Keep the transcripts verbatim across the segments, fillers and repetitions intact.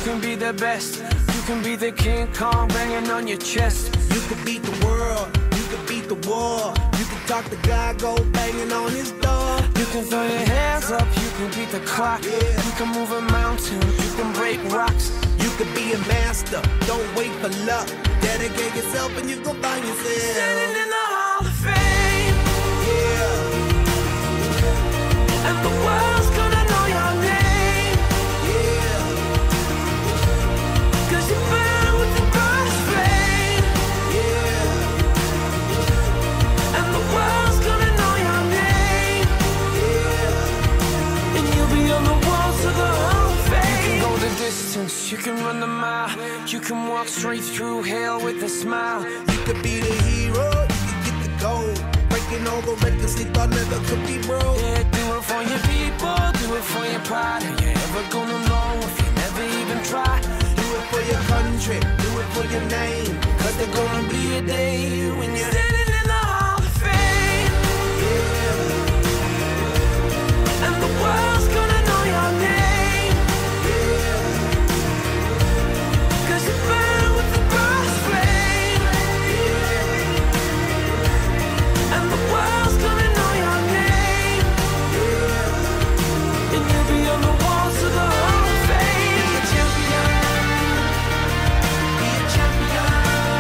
can be the best. You can be the King Kong banging on your chest. You can beat the world, you can beat the war. You can talk to God, go banging on his door. You can throw your hands up, you can beat the clock. Yeah. You can move a mountain, you can break rocks. You can be a master, don't wait for luck. Dedicate yourself and you gon' find yourself standing in the Hall of Fame. Yeah. And the world's gonna know your name. Yeah. Cause you burn with the brightest flame. Yeah. And the world's gonna know your name. Yeah. And you'll be on the walls of the Hall of Fame. You can go the distance, you can run the mile. You can walk straight through hell with a smile. You could be the hero, you can get the gold. Breaking all the records they thought never could be broke. Yeah, do it for your people, do it for your pride. Are you ever gonna know if you never even try? Do it for your country, do it for your name. Cause there's gonna be a day when you're standing in the Hall of Fame. Yeah. And the world's gonna know your name. Yeah. Cause you burn with the brightest flame. Yeah. And the world's gonna know your name. Yeah. And you'll be on the walls of the Hall of Fame. Be a champion. Be a champion.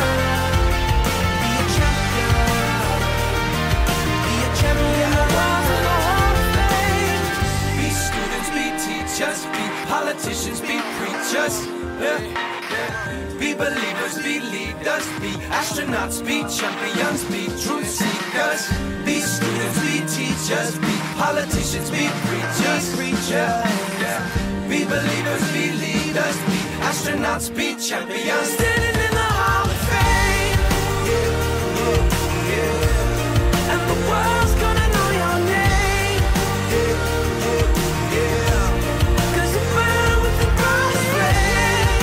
Be a champion. Be a champion. Walls of the Hall of Fame. Be students, be teachers, be politicians, be preachers. Yeah. Be believers, be leaders, be astronauts, be champions, be truth seekers. Be students, be teachers, be politicians, be preachers, preachers. Yeah. Be believers, be leaders, be astronauts, be champions. Standing in the Hall of Fame. Yeah, yeah, yeah. And the world's gonna know your name. Yeah, yeah, yeah. Cause you burn with the brightest flame.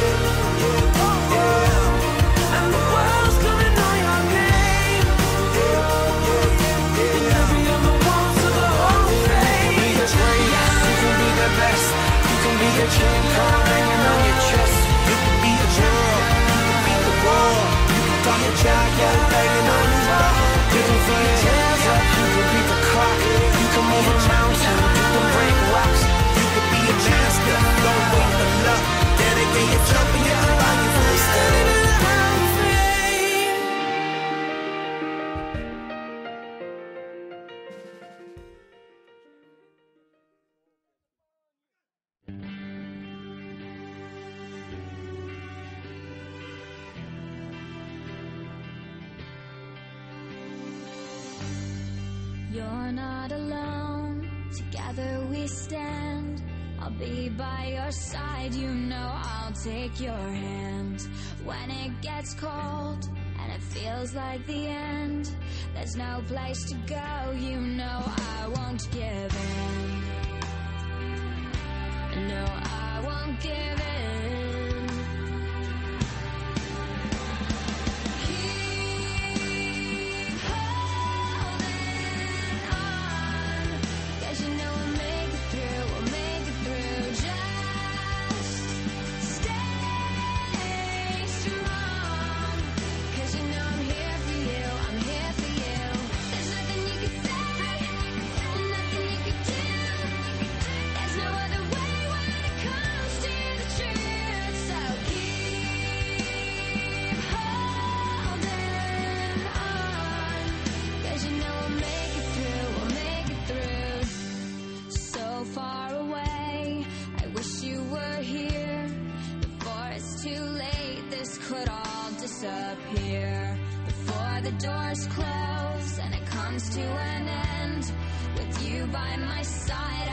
And the world's gonna know your name. And you'll be on the walls of the Hall of Fame. Be the greatest, you can be the best. You can be the King Kong hanging on your chest. You can be a girl, you can beat the war. You can talk to God, go banging on his door. You can throw your hands up, you can beat the clock. You can move a mountain, you can break rocks. You can be a master, don't wait for luck. Dedicate yourself and you can find yourself Standing in the Hall of Fame. You're not alone, together we stand. I'll be by your side, you know I'll take your hand. When it gets cold and it feels like the end, there's no place to go, you know I won't give in. No, I won't give in. Keep holding on, 'cause you know we'll make it through, we'll make it through. Just stay strong, 'cause you know I'm here for you, I'm here for you. There's nothing you can say, nothing you can do. There's no other way when it comes to the truth. So keep holding on, 'cause you know we'll make it through, we'll make it through. So far away, I wish you were here. Before it's too late, this could all disappear. Before the doors close and it comes to an end, with you by my side,